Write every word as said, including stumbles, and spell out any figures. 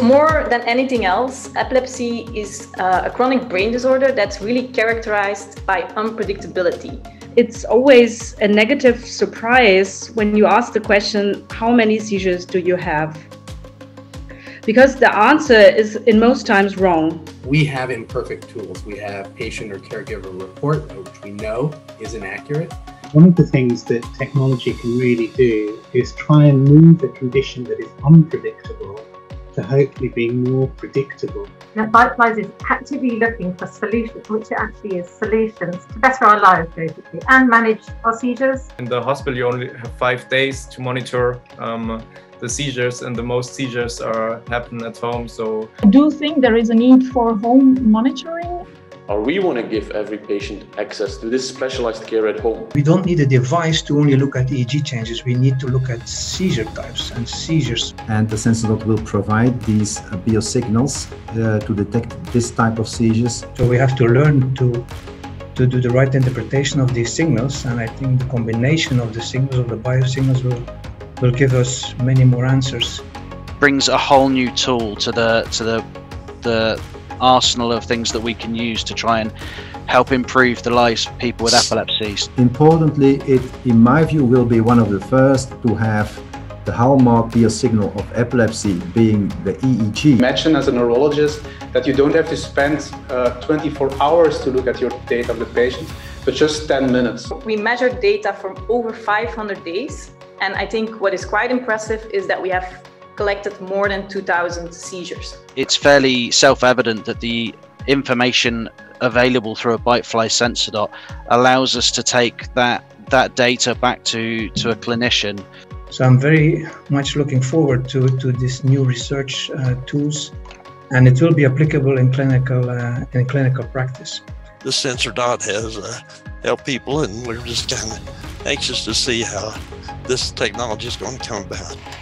More than anything else, epilepsy is uh, a chronic brain disorder that's really characterized by unpredictability. It's always a negative surprise when you ask the question, how many seizures do you have? Because the answer is in most times wrong. We have imperfect tools. We have patient or caregiver report, which we know is inaccurate. One of the things that technology can really do is try and move a condition that is unpredictable to hopefully being more predictable. Now, Byteflies is actively looking for solutions, which it actually is solutions to better our lives, basically, and manage our seizures. In the hospital, you only have five days to monitor um, the seizures, and the most seizures are happen at home. So I do think there is a need for home monitoring. Or we want to give every patient access to this specialized care at home. We don't need a device to only look at E E G changes. We need to look at seizure types and seizures. And the sensor dot will provide these uh, biosignals uh, to detect this type of seizures. So we have to learn to to do the right interpretation of these signals, and I think the combination of the signals, of the biosignals, will will give us many more answers. Brings a whole new tool to the to the the arsenal of things that we can use to try and help improve the lives of people with epilepsy. Importantly, it, in my view, will be one of the first to have the hallmark biosignal of epilepsy being the E E G. Imagine as a neurologist that you don't have to spend uh, twenty-four hours to look at your data of the patient, but just ten minutes. We measured data from over five hundred days, and I think what is quite impressive is that we have collected more than two thousand seizures. It's fairly self-evident that the information available through a Byteflies sensor dot allows us to take that that data back to to a clinician. So I'm very much looking forward to to this new research uh, tools, and it will be applicable in clinical uh, in clinical practice. The sensor dot has uh, helped people, and we're just kind of anxious to see how this technology is going to come about.